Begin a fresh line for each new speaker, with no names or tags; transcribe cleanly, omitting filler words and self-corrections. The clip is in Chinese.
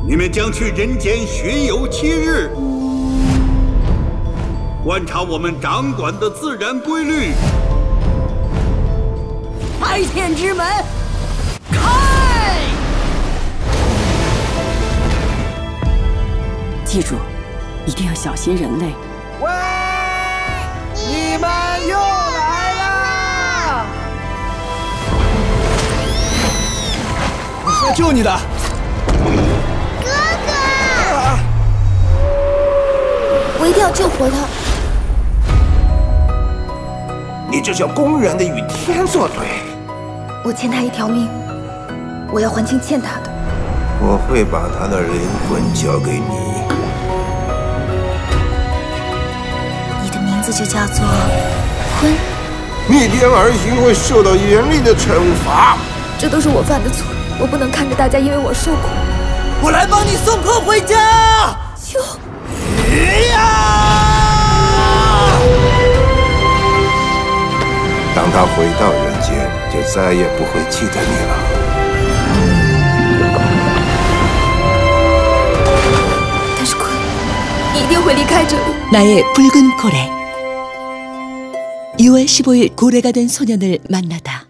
你们将去人间巡游7日，观察我们掌管的自然规律。
开天之门，开！记住，一定要小心人类。
喂，你们又来啦！我是来救你的，
哥哥！我一定要救活他。
你这叫公然的与天作对！
我欠他一条命，我要还清欠他的。
我会把他的灵魂交给你。
你的名字就叫做坤。
逆天而行会受到严厉的惩罚。
这都是我犯的错，我不能看着大家因为我受苦。
我来帮你送坤回家。
救！
当他回到人间，就再也不会记得你了。
但是坤，你一定会离开这里。
나의 붉은 고래. 6월 15일 고래가 된 소년을 만나다.